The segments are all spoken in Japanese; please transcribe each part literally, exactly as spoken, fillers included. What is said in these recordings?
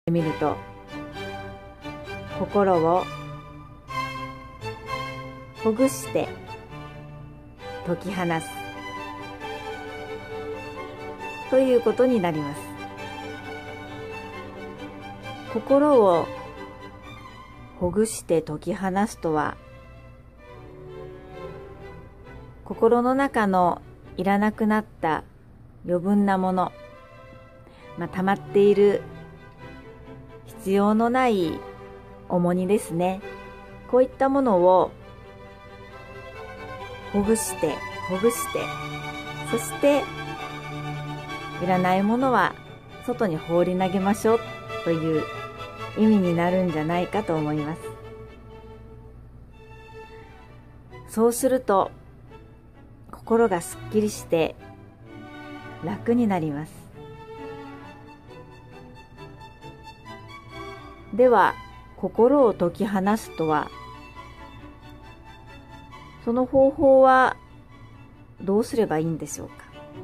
みると、心をほぐして解き放すということになります。心をほぐして解き放すとは、心の中のいらなくなった余分なもの、まあ、溜まっている必要のない重荷ですね。こういったものをほぐしてほぐして、そしていらないものは外に放り投げましょうという意味になるんじゃないかと思います。そうすると心がすっきりして楽になります。では、心を解き放すとは、その方法はどうすればいいんでしょうか。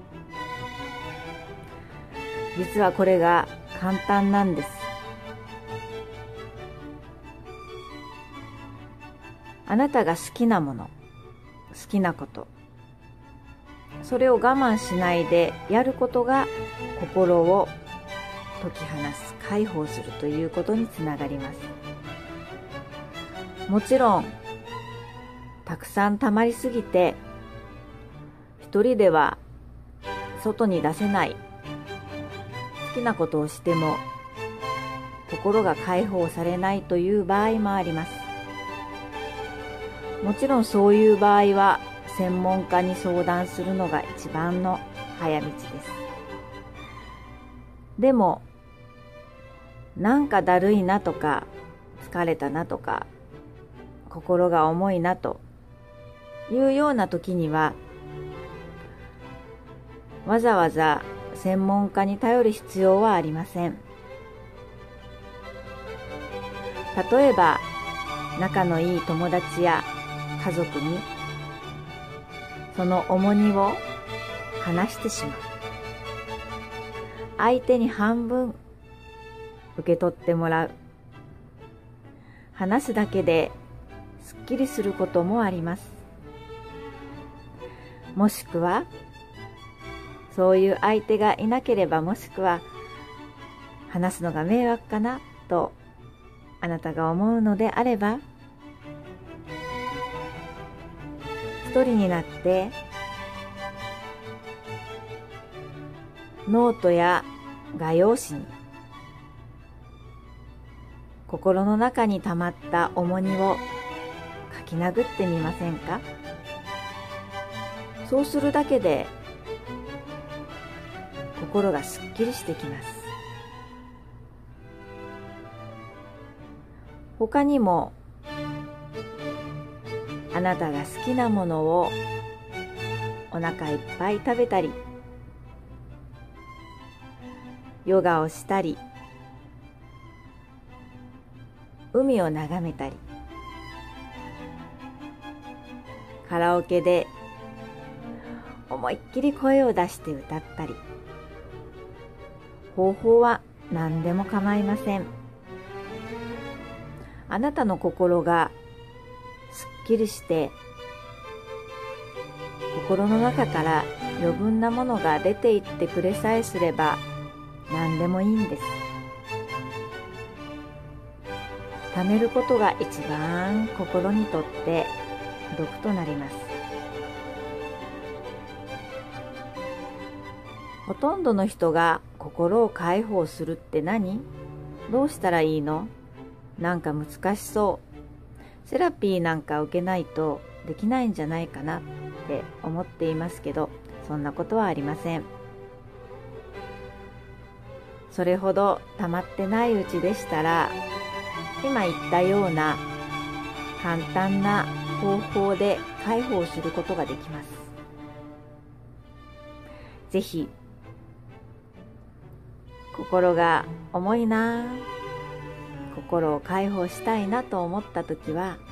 実はこれが簡単なんです。あなたが好きなもの、好きなこと、それを我慢しないでやることが心を解き放す、解放するということにつながります。もちろんたくさん溜まりすぎて一人では外に出せない、好きなことをしても心が解放されないという場合もあります。もちろんそういう場合は専門家に相談するのが一番の早道です。でもなんかだるいなとか、疲れたなとか、心が重いなというような時には、わざわざ専門家に頼る必要はありません。例えば仲のいい友達や家族にその重荷を話してしまう。相手に半分受け取ってもらう。話すだけですっきりすることもあります。もしくはそういう相手がいなければ、もしくは話すのが迷惑かなとあなたが思うのであれば、一人になってノートや画用紙に心の中に溜まった重荷を書き殴ってみませんか。そうするだけで心がすっきりしてきます。他にもあなたが好きなものをお腹いっぱい食べたり、ヨガをしたり、海を眺めたり、カラオケで思いっきり声を出して歌ったり、方法は何でも構いません。あなたの心がすっきりして心の中から余分なものが出ていってくれさえすれば何でもいいんです。貯めることが一番心にとって毒となります。ほとんどの人が心を解放するって何？どうしたらいいの？なんか難しそう。セラピーなんか受けないとできないんじゃないかなって思っていますけど、そんなことはありません。それほど溜まってないうちでしたら、今言ったような簡単な方法で解放することができます。ぜひ心が重いな、心を解放したいなと思ったときは、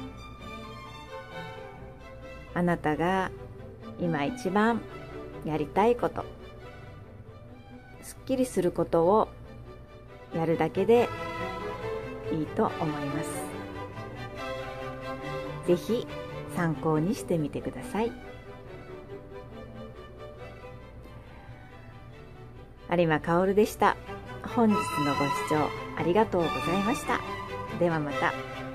あなたが今一番やりたいこと、すっきりすることをやるだけでいいと思います。ぜひ参考にしてみてください。有馬香織でした。本日のご視聴ありがとうございました。ではまた。